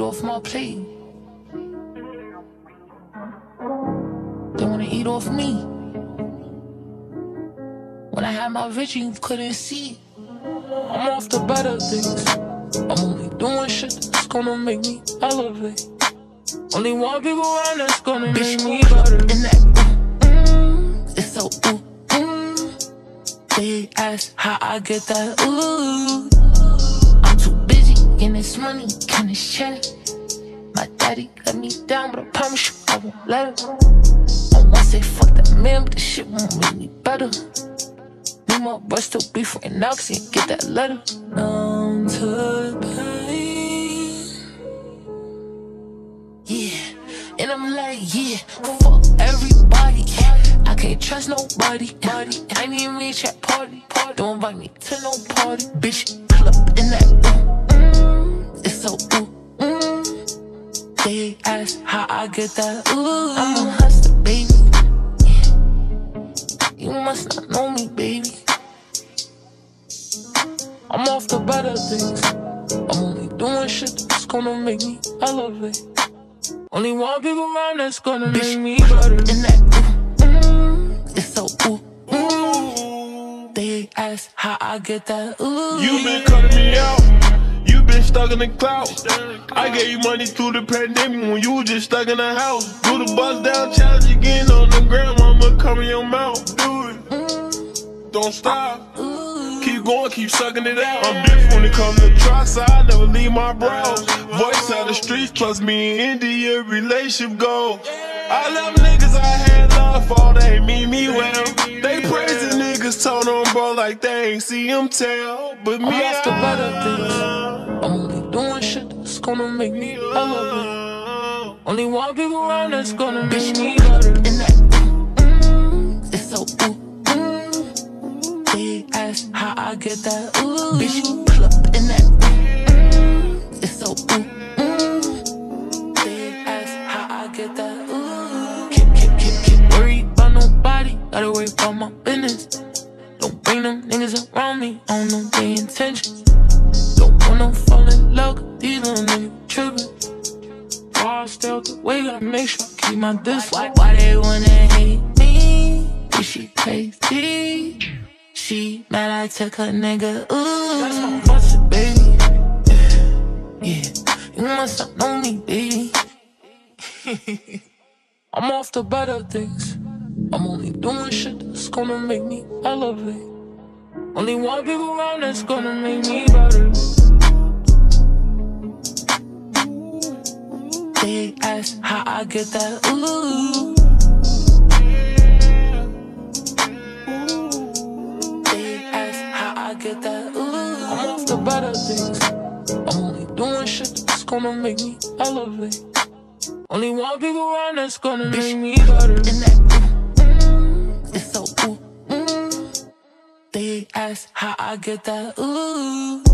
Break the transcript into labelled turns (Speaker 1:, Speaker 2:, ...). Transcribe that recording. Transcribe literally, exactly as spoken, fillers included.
Speaker 1: off my plate. They wanna eat off me. When I had my vision, you couldn't see. I'm off the better things. I'm only doing shit that's gonna make me elevate. Only one people around that's gonna Bitch, make me better. In that ooh, mm, it's so ooh, mm. They ask how I get that ooh. I'm too busy getting this money, getting this check. My daddy let me down, but I promise you I won't let him. I won't say fuck that man, but this shit won't make me better. Me and my boy still beef right now, cause he didn't get that letter. Numb to the pain. Yeah, and I'm like, yeah, fuck everybody. I can't trust nobody. And I ain't even reach that party. Don't invite me to no party. Bitch, pull up in that ooh, mm, it's so ooh, mm. They ask how I get that ooh. I'm a hustler, baby. You must not know me, baby. I'm off the better things. I'm only doing shit that's gonna make me elevate. Only one people around that's gonna Bitch, make me better. In that ooh, mm, it's so ooh, mm. They ask how I get that ooh.
Speaker 2: You been cutting me out. You been stuck in the cloud. I gave you money through the pandemic when you was just stuck in the house. Do the bust down challenge again on the ground. Mama, cover your mouth. Do it. Mm. Don't stop. Ooh. Keep going, keep sucking it out. I'm different when it comes to trust. I never leave my bros. Voice out the streets, plus me and India relationship goals. I love niggas I had love for, they mean me well. They praising niggas, told them bro like they ain't see them tell. But me,
Speaker 1: I'm off the better things. I'm only doing shit that's gonna make me elevate. Only one people around that's gonna make me better. In that ooh, mm, it's so ooh, mm. They ask how I get that ooh. Bitch, pull up in that ooh, mm, it's so ooh, mm. They ask how I get that ooh. Keep, keep, keep, keep worried about nobody. Gotta worry about my business. Don't bring them niggas around me, I don't know their intentions. Don't wanna fall in love, cause these little niggas trippin'. Far still the way, gotta make sure I keep my distance. Why, why they wanna hate me? Is she crazy? She mad I took her nigga, ooh. That's my busted, baby. Yeah, you must not know me, baby. I'm off the better things. I'm only doing shit that's gonna make me elevate. Only one people around that's gonna make me better. They ask how I get that ooh. They ask how I get that ooh. I'm off the better things. I'm only doing shit that's gonna make me elevate. Only one people around that's gonna Bitch, make me better. In that it's so ooh, mm. They ask how I get that ooh.